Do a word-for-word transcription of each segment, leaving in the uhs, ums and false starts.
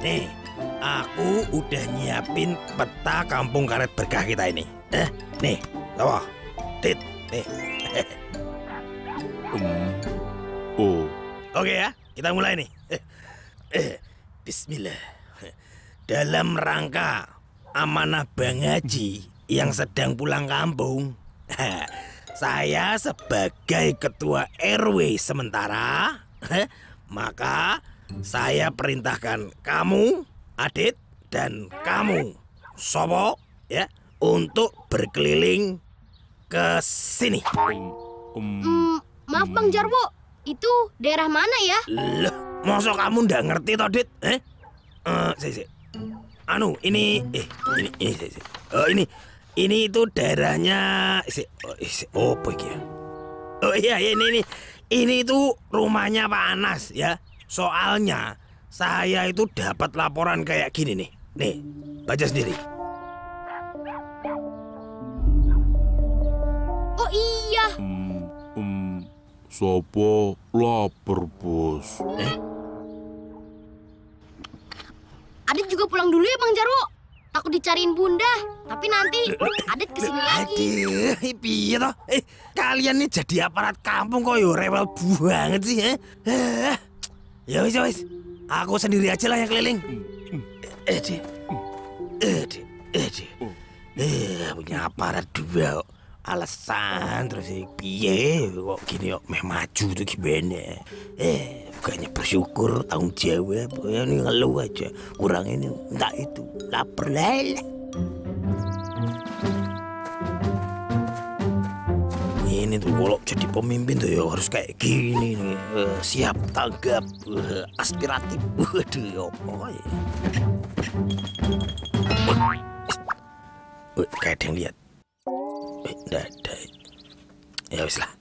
nih, aku udah nyiapin peta kampung karet berkah kita ini. Eh, nih, tahu? Dit, nih. um, oh. Oke ya, kita mulai nih. Eh, eh, Bismillah. Dalam rangka amanah Bang Haji yang sedang pulang kampung, saya sebagai ketua R W sementara, maka saya perintahkan kamu, Adit, dan kamu, Sobo, ya, untuk berkeliling ke sini. Um, Hmm, maaf Bang Jarwo, itu daerah mana ya? Loh, masa kamu nggak ngerti toh, Dit? Eh? Uh, si, si. Anu, ini, eh, ini, ini, si, si. Oh, ini, ini itu daerahnya, si, oh, si, oh, apa ini ya? Oh iya, ini, ini, ini itu rumahnya Pak Anas, ya. Soalnya saya itu dapat laporan kayak gini nih. Nih, baca sendiri. Oh iya. um, um, Sopo lapar, Bos. Eh? Adit juga pulang dulu ya Bang Jarwo. Takut dicariin Bunda. Tapi nanti Adit kesini lagi. Aduh, piye toh? Eh, kalian nih jadi aparat kampung kok yo rewel banget sih, eh? Eh, ya wis, ya wis. Aku sendiri aja lah yang keliling. Eh, di. Eh, di. Eh, di. Eh, punya aparat dua kok. Alasan terus sih piye kok gini kok meh maju tuh gimana? Eh, bukannya bersyukur tanggung jawab, ya ini ngeluh aja. Kurang ini enggak itu, lapar lele. Ini tuh kalau jadi pemimpin tuh ya harus kayak gini nih, uh, siap tanggap, uh, aspiratif. Waduh, apa ya? Uh, kayak ada yang lihat. Eh, enggak ada. Ya wis lah.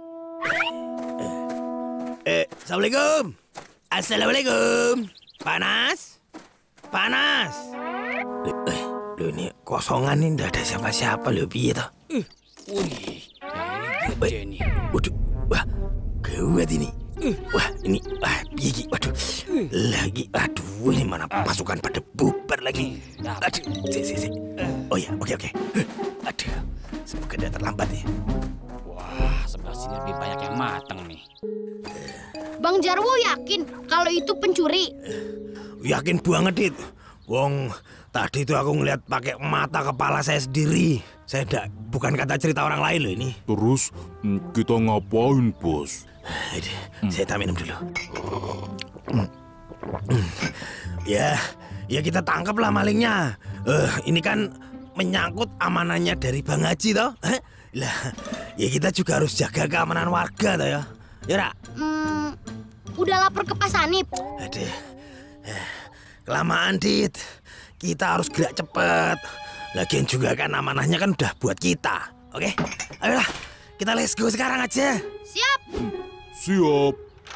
Eh, Assalamualaikum. Assalamualaikum. Panas? Panas. Loh, eh, loh ini kosongan nih, enggak ada siapa-siapa loh, piye toh? Uh, wih, nah ini gede nih. Waduh, wah, gawat ini. Wah, ini, wah, piye, waduh, lagi, aduh, ini mana pasukan pada bubar lagi. Aduh, si, si, si. Oh ya, oke, oke. Aduh, semoga tidak terlambat ya. Wah, sebelah sini lebih banyak yang matang nih. Bang Jarwo yakin kalau itu pencuri? Yakin banget, Dit. Wong, tadi itu aku ngeliat pakai mata kepala saya sendiri. Saya enggak, bukan kata cerita orang lain loh ini. Terus kita ngapain, Bos? Aduh, hmm. Saya tak minum dulu. Hmm. Hmm. Ya, ya kita tangkap lah malingnya. Uh, ini kan menyangkut amanannya dari Bang Haji toh. Eh? Lah, ya kita juga harus jaga keamanan warga toh ya. Ya, Ra? Hmm, udah lapor ke Pak Sanip. Aduh. Kelamaan, Dit. Kita harus gerak cepet. Lagian juga kan amanahnya kan udah buat kita. Oke? Ayolah, kita let's go sekarang aja. Siap. Siap.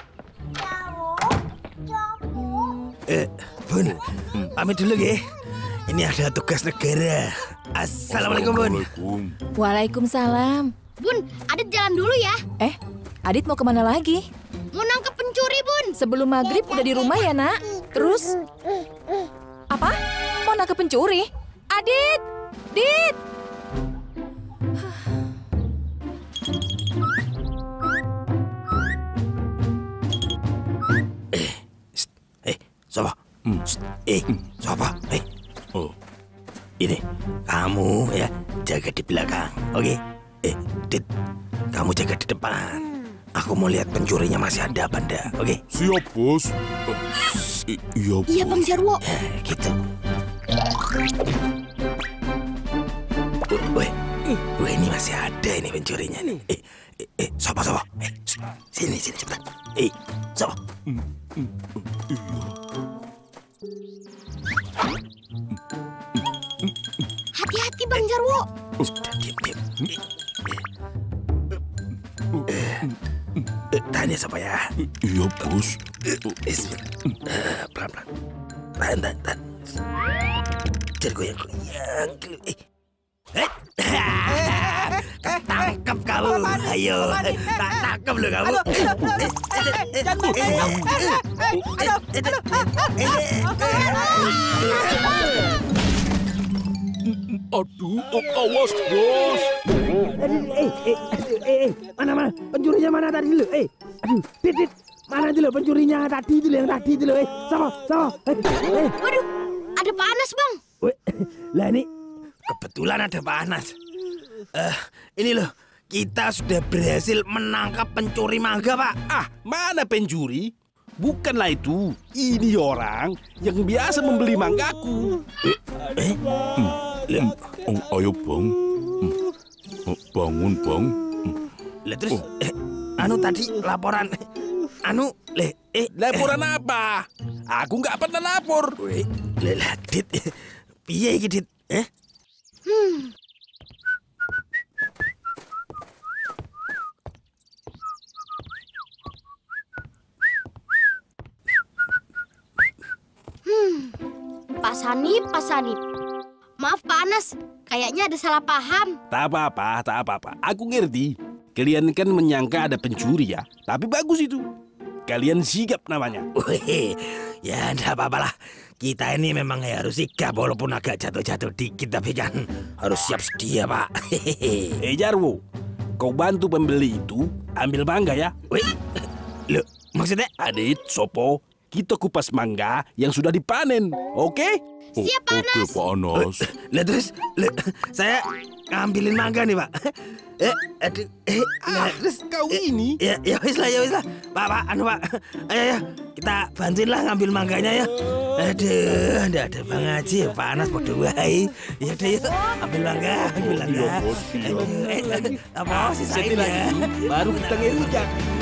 Eh, Bun, pamit dulu ya. Ini ada tugas negara. Assalamualaikum, Bun. Assalamualaikum. Waalaikumsalam. Bun, Adit jalan dulu ya. Eh, Adit mau kemana lagi? Mau nangkep pencuri, Bun. Sebelum maghrib udah di rumah ya, Nak? Terus? Apa? Mau nangkep pencuri? Adit! Dit! Eh, eh, siapa? Hmm. Eh, siapa? Eh, Oh, ini kamu ya jaga di belakang, oke? Eh, Dit, kamu jaga di depan. Aku mau lihat pencurinya masih ada apa enggak, oke? siap, Bos. Uh, i- iya, Bos. Iya, Bang Jarwo. Eh, gitu. Wih, wih, ini masih ada ini pencurinya nih. Eh, eh, eh, siapa, siapa? Eh, sini, sini cepetan. Eh, siapa? Hati-hati, Bang Jarwo. Sudah, diam, diam. Eh, eh, tanya siapa ya? Iya, Bos. Eh, eh, pelan-pelan. Tahan, tahan, tahan. Jangan goyang-goyang. Eh, eh, tangkap kamu. Ayo, tak tangkap lo kamu. Aduh, oh, awas bos. Eh, eh, eh, eh, mana mana? Pencurinya mana tadi lo? Eh, aduh, dit, dit. Mana itu lo pencurinya tadi itu yang tadi itu lo? Eh, sama, sama. Eh, eh. Waduh, ada panas bang. Weh, lah ini kebetulan ada panas. Eh, ini loh, kita sudah berhasil menangkap pencuri mangga, Pak. Ah, mana pencuri? Bukanlah itu. Ini orang yang biasa membeli manggaku. Eh, eh? Hmm. Hmm. Oh, ayo bang, hmm. oh, bangun bang. Hmm. Lah terus, eh, anu tadi laporan, anu, le, eh, Laporan apa? Aku nggak pernah lapor. Weh, le, lah, dit, piye iki, dit? Eh? Hmm. Hmm. Pak Sanip, Pak Sanip. Maaf Pak Anas, kayaknya ada salah paham. Tak apa-apa, tak apa-apa. Aku ngerti. Kalian kan menyangka ada pencuri ya. Tapi bagus itu. Kalian sigap namanya. Weh, ya enggak apa-apa lah. Kita ini memang harus sigap walaupun agak jatuh-jatuh dikit, tapi kan harus siap sedia, Pak. Eh Jarwo, kau bantu pembeli itu ambil mangga ya. Weh, lo maksudnya? Adit, Sopo, kita kupas mangga yang sudah dipanen, oke? Oh, Siap, Pak oke, Anas. Pak Anas. Lah terus, le- saya ngambilin mangga nih, Pak. Eh, aduh, eh, Ah, nah, terus kau ini. Ya, ya wis lah, ya wis lah. Pak, Pak, anu Pak. Ayo, ayo, kita bantuin lah ngambil mangganya ya. Aduh, ndak ada Bang Haji, ya, panas podo wae. Ya udah yuk, ambil mangga, ambil mangga. Iya, Bos, iya. Aduh, eh, apa sih Setelah ya? itu baru kita ngerujak.